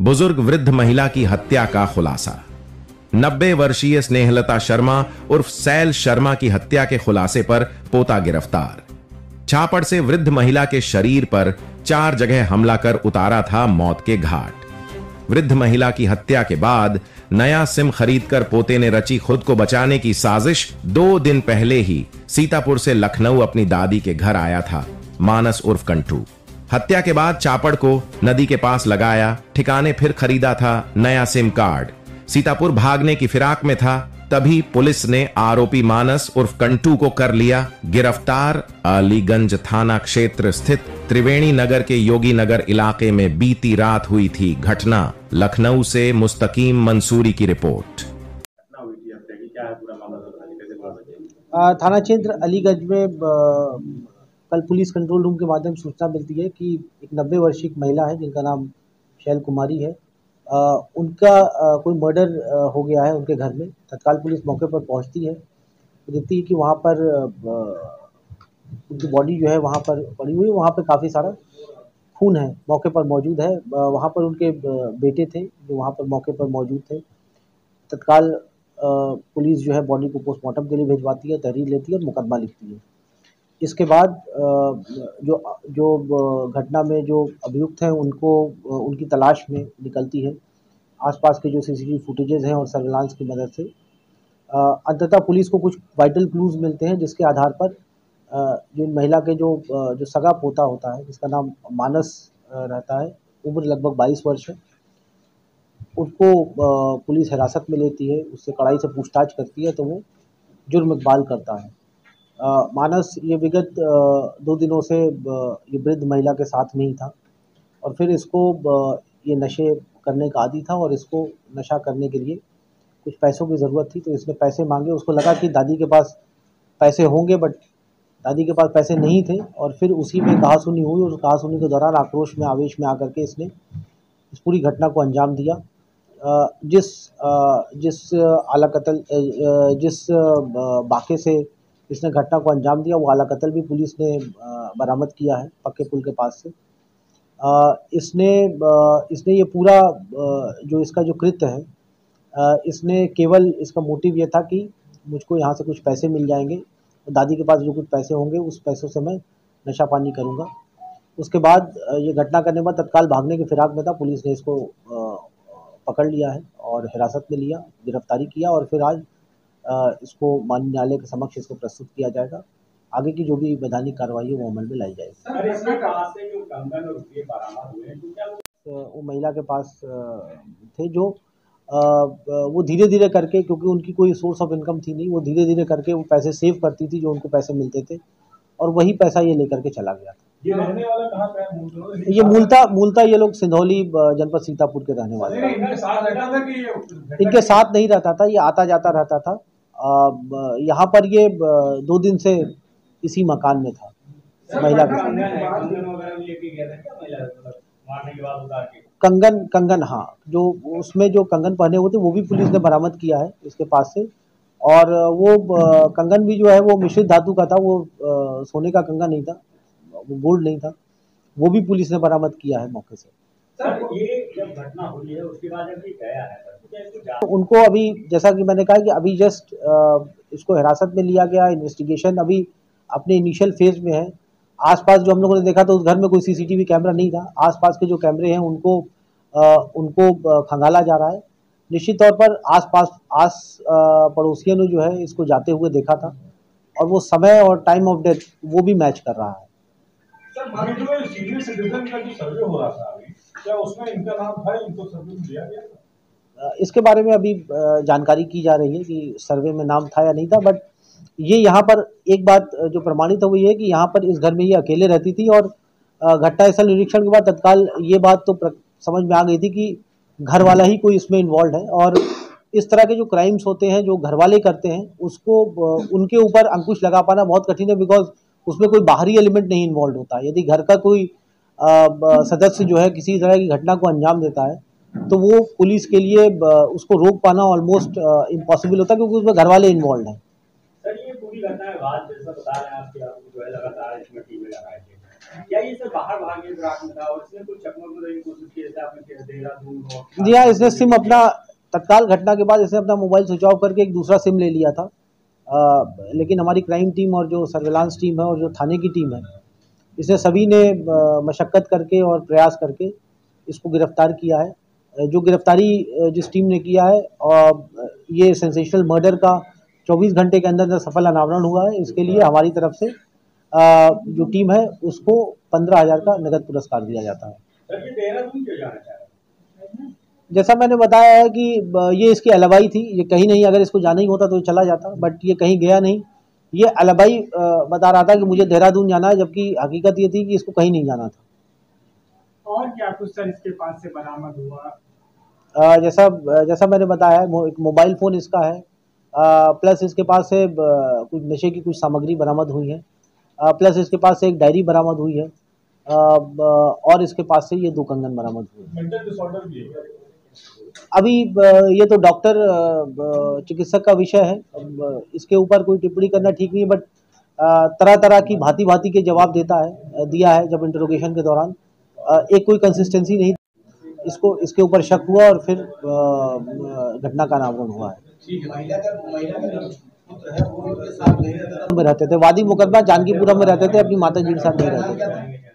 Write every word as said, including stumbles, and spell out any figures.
बुजुर्ग वृद्ध महिला की हत्या का खुलासा। नब्बे वर्षीय स्नेहलता शर्मा उर्फ सैल शर्मा की हत्या के खुलासे पर पोता गिरफ्तार। छापड़ से वृद्ध महिला के शरीर पर चार जगह हमला कर उतारा था मौत के घाट। वृद्ध महिला की हत्या के बाद नया सिम खरीदकर पोते ने रची खुद को बचाने की साजिश। दो दिन पहले ही सीतापुर से लखनऊ अपनी दादी के घर आया था मानस उर्फ कंटू। हत्या के बाद चापड़ को नदी के पास लगाया, ठिकाने फिर खरीदा था नया सिम कार्ड। सीतापुर भागने की फिराक में था, तभी पुलिस ने आरोपी मानस उर्फ कंटू को कर लिया गिरफ्तार। अलीगंज थाना क्षेत्र स्थित त्रिवेणी नगर के योगी नगर इलाके में बीती रात हुई थी घटना। लखनऊ से मुस्तकीम मंसूरी की रिपोर्ट। थाना क्षेत्र अलीगंज में कल पुलिस कंट्रोल रूम के माध्यम से सूचना मिलती है कि एक नब्बे वर्षीय महिला है जिनका नाम शैल कुमारी है। आ, उनका आ, कोई मर्डर आ, हो गया है उनके घर में। तत्काल पुलिस मौके पर पहुंचती है तो देखती है कि वहां पर आ, उनकी बॉडी जो है वहां पर पड़ी हुई है। वहां पर काफ़ी सारा खून है, मौके पर मौजूद है। वहां पर उनके बेटे थे जो वहां पर मौके पर मौजूद थे। तत्काल पुलिस जो है बॉडी को पोस्टमार्टम के लिए भिजवाती है, तहरीर लेती है और मुकदमा लिखती है। इसके बाद जो जो घटना में जो अभियुक्त हैं उनको उनकी तलाश में निकलती है आसपास के जो सीसीटीवी फुटेजेस हैं और सर्विलांस की मदद से। अंततः पुलिस को कुछ वाइटल क्लूज मिलते हैं जिसके आधार पर जो महिला के जो जो सगा पोता होता है जिसका नाम मानस रहता है, उम्र लगभग बाईस वर्ष है, उसको पुलिस हिरासत में लेती है, उससे कड़ाई से पूछताछ करती है तो वो जुर्म इकबाल करता है। Uh, मानस ये विगत uh, दो दिनों से uh, ये वृद्ध महिला के साथ में ही था और फिर इसको uh, ये नशे करने का आदी था और इसको नशा करने के लिए कुछ पैसों की ज़रूरत थी तो इसने पैसे मांगे। उसको लगा कि दादी के पास पैसे होंगे, बट दादी के पास पैसे नहीं थे और फिर उसी में कहासुनी हुई और उस कहासुनी के दौरान आक्रोश में आवेश में आकर के इसने इस पूरी घटना को अंजाम दिया। uh, जिस uh, जिस आला कत्ल uh, जिस uh, बाके से इसने घटना को अंजाम दिया वो आला कत्ल भी पुलिस ने बरामद किया है पक्के पुल के पास से। इसने इसने ये पूरा जो इसका जो कृत्य है, इसने केवल इसका मोटिव ये था कि मुझको यहाँ से कुछ पैसे मिल जाएंगे, तो दादी के पास जो कुछ पैसे होंगे उस पैसों से मैं नशा पानी करूँगा। उसके बाद ये घटना करने के बाद तत्काल भागने की फिराक में था। पुलिस ने इसको पकड़ लिया है और हिरासत में लिया, गिरफ्तारी किया और फिर आज इसको माननीय न्यायालय के समक्ष इसको प्रस्तुत किया जाएगा। आगे की जो भी वैधानिक कार्रवाई है वो अमल में लाई जाएगी। सर, इसमें कहां से जो कंगन और रुपये बरामद हुए हैं तो क्या वो, वो महिला के पास थे जो वो धीरे धीरे करके, क्योंकि उनकी कोई सोर्स ऑफ इनकम थी नहीं, वो धीरे धीरे करके वो पैसे सेव करती थी जो उनको पैसे मिलते थे और वही पैसा ये लेकर के चला गया था। ये रहने वाला कहाँ का है? ये मूलतः मूलतः ये लोग सिंधौली जनपद सीतापुर के रहने वाले। इनके साथ रहता था कि इनके साथ नहीं रहता था, ये आता जाता रहता था। यहाँ पर ये दो दिन से इसी मकान में था महिला के साथ। कंगन कंगन हाँ, जो उसमें जो कंगन पहने हुए थे वो भी पुलिस ने बरामद किया है इसके पास से। और वो कंगन भी जो है वो मिश्रित धातु का था, वो सोने का कंगन नहीं था, वो गोल्ड नहीं था, वो भी पुलिस ने बरामद किया है मौके से। सर, ये जब घटना हुई है उसके बाद अभी गया है तो उनको अभी, जैसा कि मैंने कहा कि अभी जस्ट इसको हिरासत में लिया गया, इन्वेस्टिगेशन अभी अपने इनिशियल फेज में है। आसपास जो हम लोगों ने देखा तो उस घर में कोई सीसीटीवी कैमरा नहीं था। आसपास के जो कैमरे हैं उनको आ, उनको खंगाला जा रहा है। निश्चित तौर पर आसपास आस पड़ोसियों ने जो है इसको जाते हुए देखा था और वो समय और टाइम ऑफ डेथ वो भी मैच कर रहा है। सर, जो सीनियर सिटीजन का जो सर्वे हो रहा था अभी, क्या उसमें इनका नाम था? इनको सर्वे में दिया गया था? इसके बारे में अभी जानकारी की जा रही है कि सर्वे में नाम था या नहीं था, बट ये यहाँ पर एक बात जो प्रमाणित हुई है कि यहाँ पर इस घर में ये अकेले रहती थी और घटना स्थल निरीक्षण के बाद तत्काल ये बात तो समझ में आ गई थी कि घर वाला ही कोई इसमें इन्वॉल्व है। और इस तरह के जो क्राइम्स होते हैं जो घर वाले करते हैं उसको उनके ऊपर अंकुश लगा पाना बहुत कठिन है, बिकॉज उसमें कोई बाहरी एलिमेंट नहीं इन्वॉल्व होता। यदि घर का कोई सदस्य जो है किसी तरह की घटना को अंजाम देता है तो वो पुलिस के लिए उसको रोक पाना ऑलमोस्ट इम्पॉसिबल होता है, क्योंकि उसमें घर वाले इन्वॉल्व हैं। सर, ये पूरी घटना के बाद जैसा बता रहे हैं आपके आपको जो है लगातार इसमें टीमें लगाई गई, क्या ये सब बाहर भागे फिराक में था और इसने कुछ चकमक में की कोशिश की, जैसे आपने किया देहरादून और जी हाँ, इसने सिम अपना तत्काल घटना के बाद इसने अपना मोबाइल स्विच ऑफ करके एक दूसरा सिम ले लिया था। आ, लेकिन हमारी क्राइम टीम और जो सर्विलांस टीम है और जो थाने की टीम है, इसे सभी ने मशक्क़त करके और प्रयास करके इसको गिरफ्तार किया है। जो गिरफ्तारी जिस टीम ने किया है, और ये सेंसेशनल मर्डर का चौबीस घंटे के अंदर अंदर सफल अनावरण हुआ है। इसके लिए हमारी तरफ से जो टीम है उसको पंद्रह हज़ार का नगद पुरस्कार दिया जाता है। सर, ये देहरादून क्यों जाना चाह रहा है? जैसा मैंने बताया है कि ये इसकी अलबाई थी, ये कहीं नहीं, अगर इसको जाना ही होता तो ये चला जाता, बट ये कहीं गया नहीं। ये अलबाई बता रहा था कि मुझे देहरादून जाना है, जबकि हकीकत ये थी कि इसको कहीं नहीं जाना था। और क्या कुछ सर इसके पास से बरामद हुआ? आ, जैसा जैसा मैंने बताया है, एक मोबाइल फ़ोन इसका है, आ, प्लस इसके पास से कुछ नशे की कुछ सामग्री बरामद हुई है, आ, प्लस इसके पास से एक डायरी बरामद हुई है, आ, और इसके पास से ये दो कंगन बरामद हुए। मेंटल डिसऑर्डर भी है अभी ये तो डॉक्टर चिकित्सक का विषय है, इसके ऊपर कोई टिप्पणी करना ठीक नहीं है, बट तरह तरह की भांति भांति के जवाब देता है, दिया है जब इंटरोगेशन के दौरान। एक कोई कंसिस्टेंसी नहीं, इसको इसके ऊपर शक हुआ और फिर घटना का अनावरण हुआ है। में रहते थे, वादी मुकदमा जानकीपुरम में रहते थे, अपनी माता जी के साथ नहीं रहते थे।